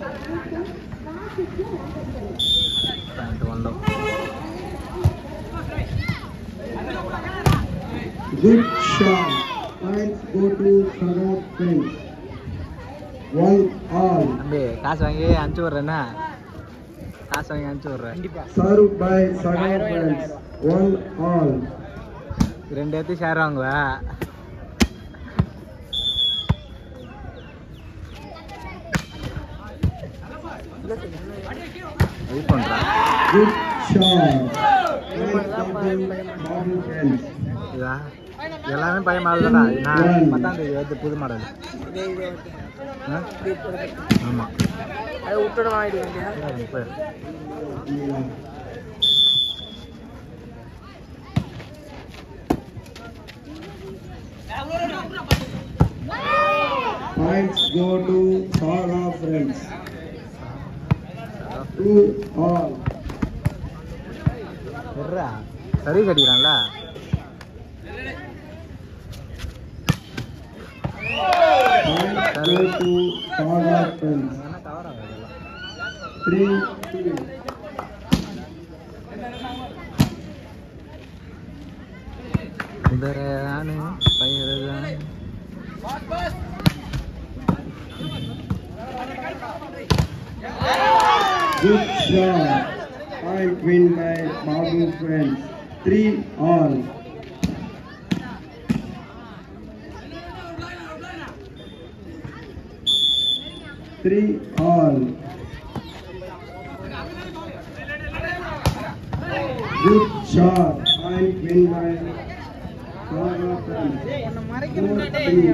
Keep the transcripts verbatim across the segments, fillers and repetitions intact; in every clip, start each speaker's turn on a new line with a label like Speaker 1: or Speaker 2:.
Speaker 1: Good shot. Points go to Saga friends. One all.
Speaker 2: அம்பே காசு வாங்கி அனுப்பிச்சு விடுறேன்னா காசு வாங்கி அனுப்பிச்சு விடுறேன்.
Speaker 1: Served by Saga friends. One all.
Speaker 2: ரெண்டு எடுத்து ஷேர் வாங்குவா. இது பண்றா.
Speaker 1: Good shot. இதா எல்லாமே பழைய மாடல் தான். நான் பத்தாம் தேதி வந்து புது மாடல். ஆமா அது விட்டுட வாங்கிடுங்க. Points go to Saga friends. Two all.
Speaker 2: சரி கடிக்கிறான்ல.
Speaker 1: Points go to Saga friends. Three two.
Speaker 2: Beran, Beran.
Speaker 1: Good shot. Point win by Babu friends. Three all. Three all. Good shot. Point win by Saga friends. Four three.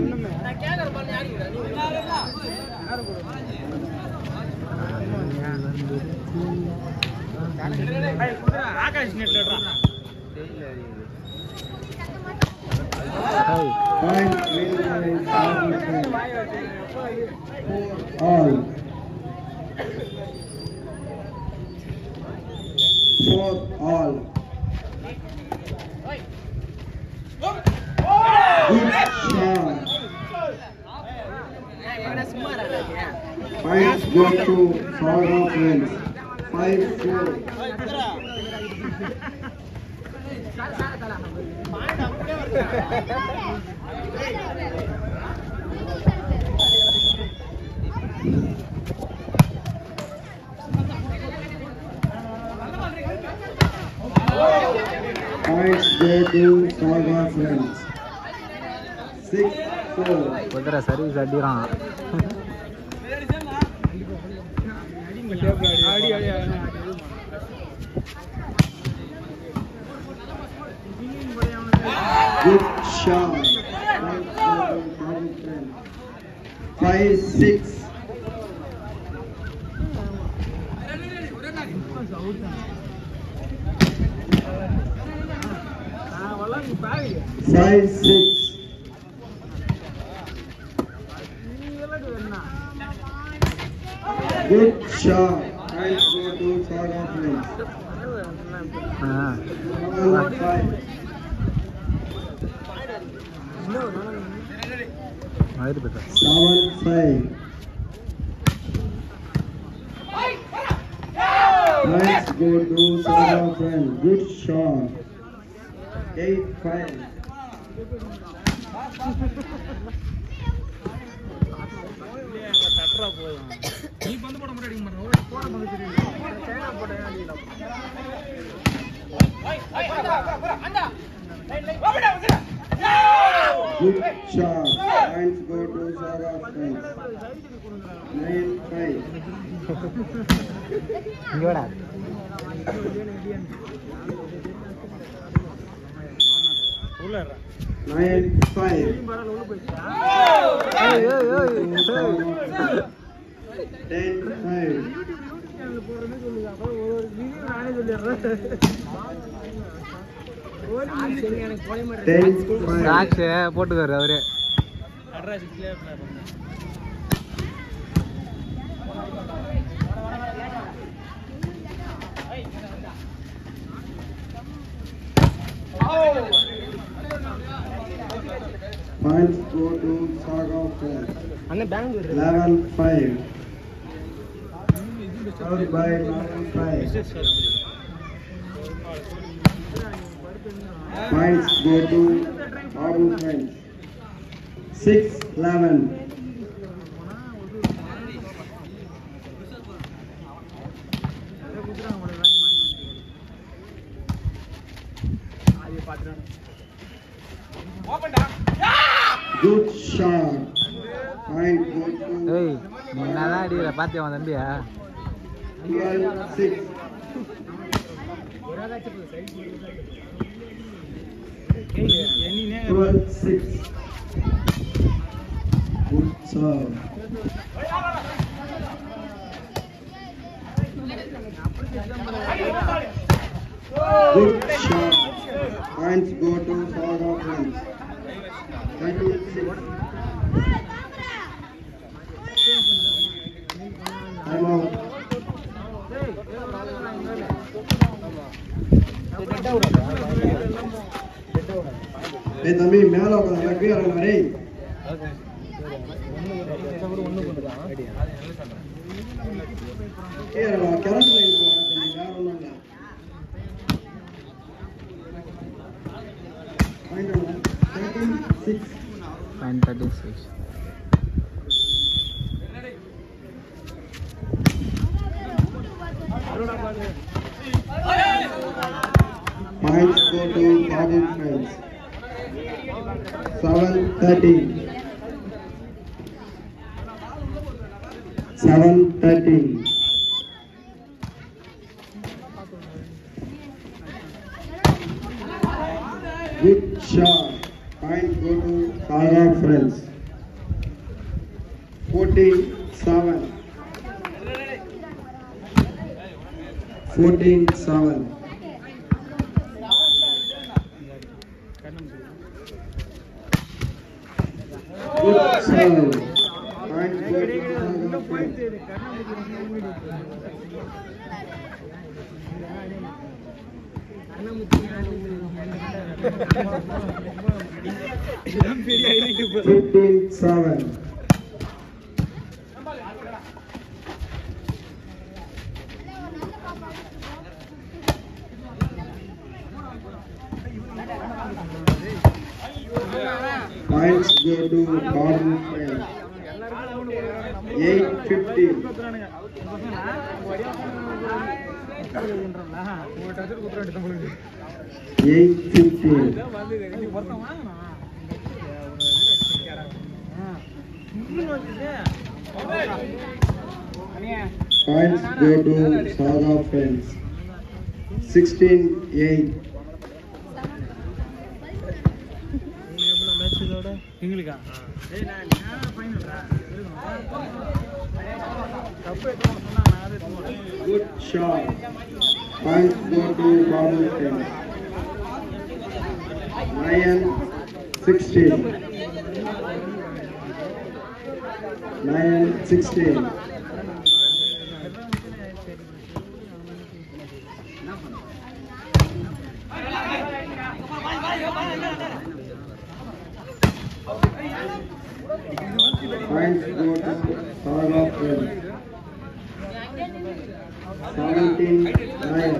Speaker 1: Point win by Saga friends. Four all. Four all. Good shot. Points go to Saga friends. Five four. Points go to Saga friends. Six four.
Speaker 2: குதிரை service அடிக்கிறான்.
Speaker 1: Good shot. Five six. Five six. Good shot. Points go to Saga friends. Seven five. Seven five. Points go to Saga friends. Good shot. Eight five. Good shot. Points go to Saga friends. Nine five. Nine five. Ten five. Ten five.
Speaker 2: போட்டுக்காரு அவரு.
Speaker 1: Points go to Saga friends. Eleven five. Served by Nayan five. Points go to Babu friends. six eleven. Good shot. Point go to
Speaker 2: ஏய் நீ நல்லா அடிக்கிற பாத்தியா உன் தம்பியா
Speaker 1: twelve six. twelve six. Good serve. Good shot. Points go to Saga friends. thirteen six. Time out. Hey, தம்பி மேல உட்கார்ந்து கீழ இறங்குடா டேய். கீழ இறங்குடா, கரண்ட் லைன் போறா தம்பி, வேற ஒண்ணும் இல்ல. Point என்ன? thirteen six.
Speaker 2: Point thirty six
Speaker 1: Points go to Babu friends. seven thirteen. seven thirteen. Good shot. Points go to Saga friends. fourteen seven. fourteen seven. Good serve. Points go to Saga friends. fifteen seven. Points go to Babu friends. eight fifteen. eight fifteen. Points go to Saga friends. sixteen eight. Good shot. Points go to Babu friends. nine sixteen. nine sixteen. Points go to Saga friends. seventeen nine.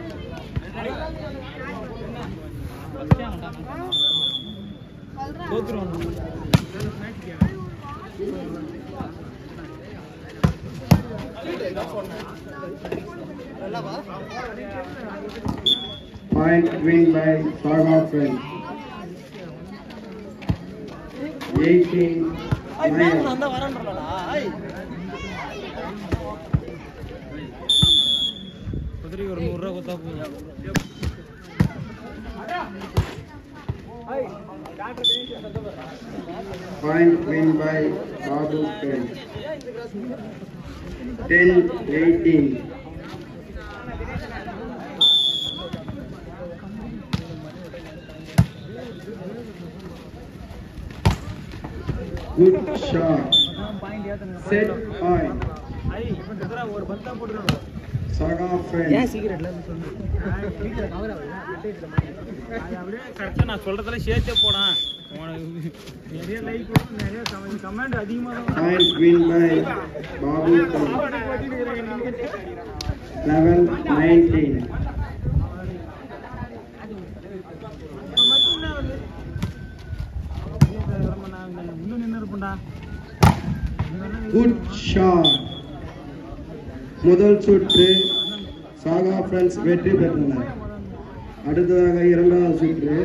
Speaker 1: Point win by Saga friends. eighteen nine.
Speaker 2: ஒரு நூறு ரூபா கொடுத்தா போதும்
Speaker 1: Point win by Babu friends. ten eighteen. Good shot. Set point. Saga friends.
Speaker 2: நான் சொல்றதுல சேர்த்தே போடான்
Speaker 3: நிறைய like நிறைய கமெண்ட் அதிகமா
Speaker 1: Point win by Babu Khan. eleven nineteen. Good shot. முதல் சுற்று சாகா ஃப்ரெண்ட்ஸ் வெற்றி பெற்றனர். அடுத்ததாக இரண்டாவது சுற்று